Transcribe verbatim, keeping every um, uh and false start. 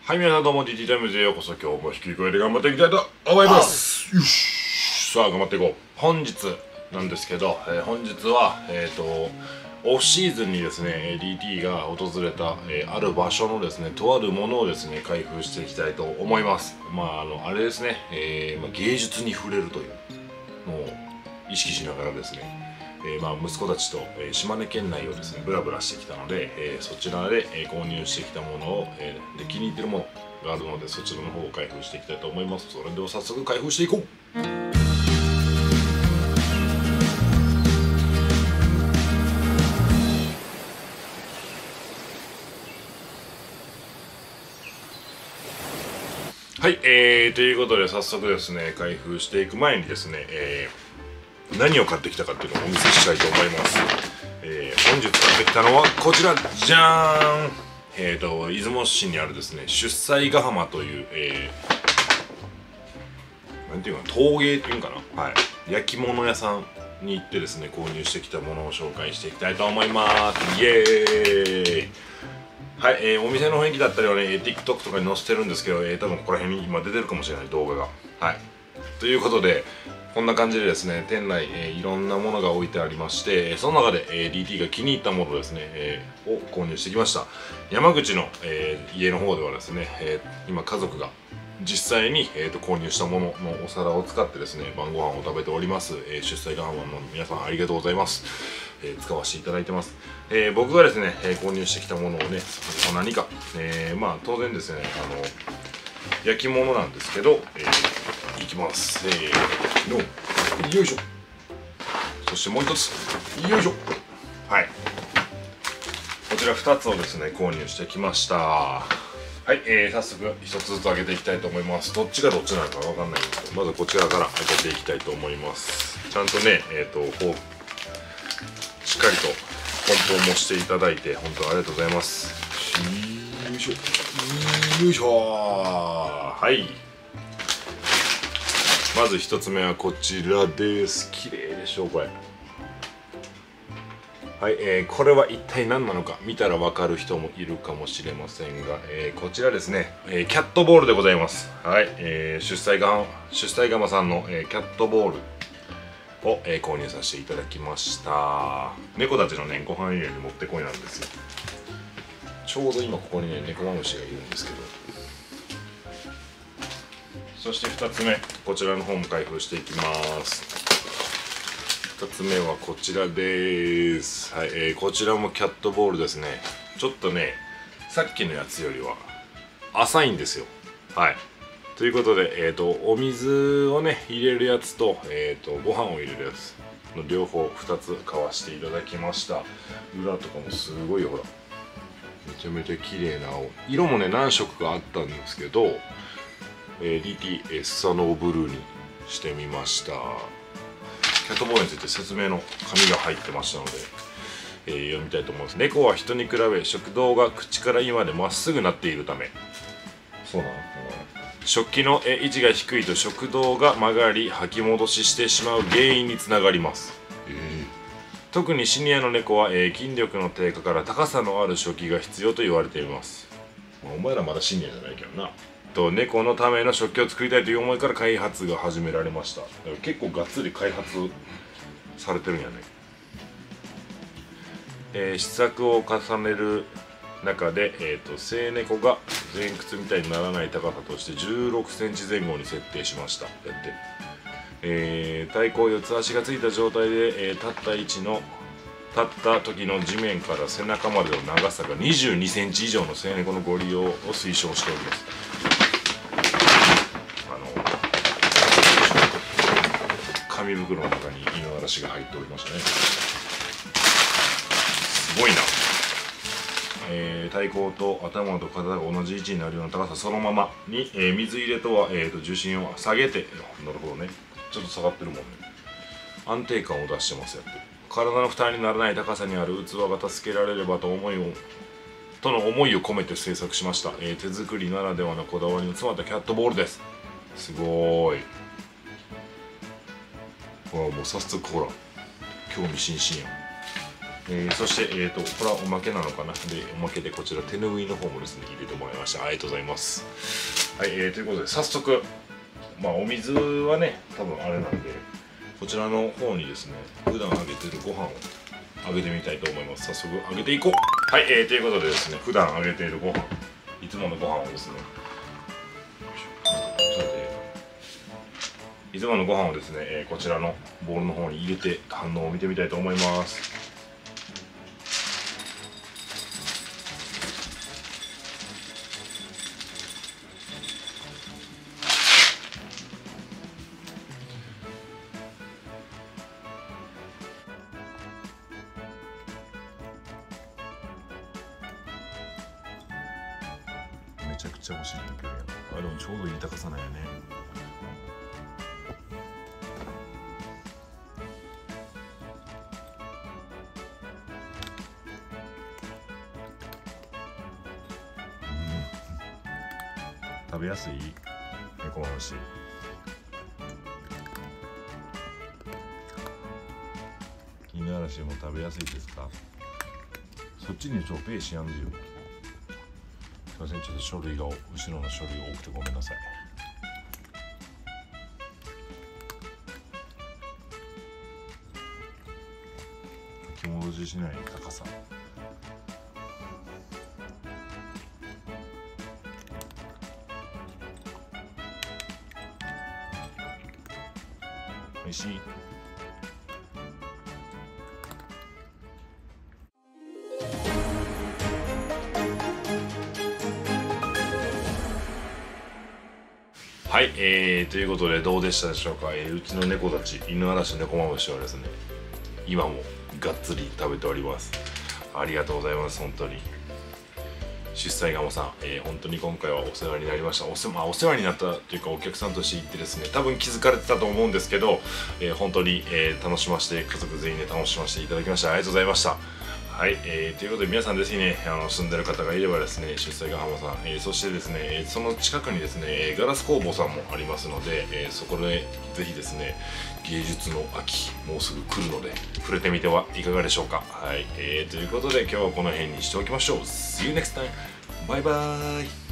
はい、皆さんどうも ディーティー タイムズへようこそ。今日も低い声で頑張っていきたいと思います。よし、さあ頑張っていこう。本日なんですけど、えー、本日はえっ、ー、とオフシーズンにですね ディーティー が訪れた、えー、ある場所のですねとあるものをですね開封していきたいと思います。まああのあれですね、えーまあ、芸術に触れるというのを意識しながらですね、えーまあ、息子たちと、えー、島根県内をですねブラブラしてきたので、えー、そちらで、えー、購入してきたものを、えー、で気に入ってるものがあるのでそちらの方を開封していきたいと思います。それでは早速開封していこう。はい、えー、ということで早速ですね開封していく前にですね、えー、何を買ってきたかっていうのをお見せしたいと思います。えー、本日買ってきたのはこちらじゃーん。えーと出雲市にあるですね出西ヶ浜という、えー、なんていうか陶芸っていうんかな、はい、焼き物屋さんに行ってですね購入してきたものを紹介していきたいと思います。イエーイ。はい、えー、お店の雰囲気だったりはね TikTok とかに載せてるんですけど、えー、多分ここら辺に今出てるかもしれない動画が。はい、ということでこんな感じでですね店内、えー、いろんなものが置いてありまして、その中で、えー、ディーティー が気に入ったものですね、えー、を購入してきました。山口の、えー、家の方ではですね、えー、今家族が実際に、えー、と購入したもののお皿を使ってですね晩ご飯を食べております。えー、出西ヶ浜の皆さんありがとうございます。えー、使わせていただいてます。えー、僕がですね、えー、購入してきたものをね何か、えー、まあ当然ですねあの焼き物なんですけど、えー、いきます。せーの、よいしょ。そしてもう一つ、よいしょ。はい、こちらふたつをですね購入してきました。はい、えー、早速ひとつずつ開けていきたいと思います。どっちがどっちなのかわかんないんですけど、まずこちらから開けていきたいと思います。ちゃんとねえっ、ー、とこうしっかりと梱包もしていただいて本当ありがとうございます。よいしょよいしょ。はい、まずひとつめはこちらです。綺麗でしょうこれ。はい、えー、これは一体何なのか見たら分かる人もいるかもしれませんが、えー、こちらですね、えー、キャットボールでございます。はい、えー、出西ガ出西ガマさんの、えー、キャットボールを、えー、購入させていただきました。猫たちのねご飯入れにもってこいなんですよ。ちょうど今ここにね猫マムシがいるんですけど。そしてふたつめこちらの方も開封していきます。ふたつめはこちらです。はい、えー、こちらもキャットボールですね。ちょっとねさっきのやつよりは浅いんですよ。はい、ということで、えー、とお水をね入れるやつと,、えー、とご飯を入れるやつの両方ふたつ買わせていただきました。裏とかもすごいよほらめちゃめちゃ綺麗な青色もね何色かあったんですけど、えー、ディーティー スサノーブルーにしてみました。キャットボールについて説明の紙が入ってましたので、えー、読みたいと思います。猫は人に比べ食道が口から胃までまっすぐなっているため、そうなの、食器の位置が低いと食道が曲がり吐き戻ししてしまう原因につながります。えー、特にシニアの猫は、えー、筋力の低下から高さのある食器が必要と言われています。まあ、お前らまだシニアじゃないけどな。と猫のための食器を作りたいという思いから開発が始められました。だから結構がっつり開発されてるんやね。えー、試作を重ねる中で、えー、と成猫が前屈みたいにならない高さとしてじゅうろくセンチ前後に設定しました。やって、えー、太鼓四つ足がついた状態で、えー、立った位置の立った時の地面から背中までの長さがにじゅうにセンチ以上の成猫のご利用を推奨しております。紙袋の中に犬嵐が入っておりましたね。すごいな。えー、太鼓と頭と体が同じ位置になるような高さそのままに、えー、水入れとは、えー、と重心を下げて、なるほどね、ちょっと下がってるもんね。安定感を出してますやって。体の負担にならない高さにある器が助けられればと思いをとの思いを込めて制作しました。えー、手作りならではのこだわりの詰まったキャットボールです。すごーい。ほらもう早速ほら興味津々やん。 えー、そして、えーと、これはおまけなのかな。で、おまけでこちら手拭いの方もですね、入れてもらいました。ありがとうございます。はい、えー、ということで、早速、まあ、お水はね、多分あれなんで、こちらの方にですね、普段あげてるご飯をあげてみたいと思います。早速あげていこう。はい、えー、ということでですね、普段あげているご飯、いつものご飯をですね、いつものご飯をですね、えー、こちらのボウルの方に入れて反応を見てみたいと思います。めちゃくちゃ欲しいんだけど、あ、でもちょうどいい高さなんやね。食べやすい猫まむし。絹嵐も食べやすいですか？そっちにちょっとペーしやんでよ。すいません、ちょっと書類が後ろの書類が多くてごめんなさい。書き戻ししない高さ。おいしい。はい、えー、ということでどうでしたでしょうか。えー、うちの猫たち、犬嵐猫まむしはですね、今もがっつり食べております。ありがとうございます。本当に出産ガモさん、えー、本当に今回はお世話になりました。おせ、まあ、お世話になったというか、お客さんとして行ってですね、多分気づかれてたと思うんですけど、えー、本当に、えー、楽しませて、家族全員で楽しませていただきました。ありがとうございました。はい、えー、ということで皆さんですね、あの住んでる方がいればですね、出産ヶ浜さん、えー、そしてですね、その近くにですね、ガラス工房さんもありますので、えー、そこでぜひですね、芸術の秋、もうすぐ来るので、触れてみてはいかがでしょうか。はい、えー、ということで今日はこの辺にしておきましょう。See you next time! バイバーイ。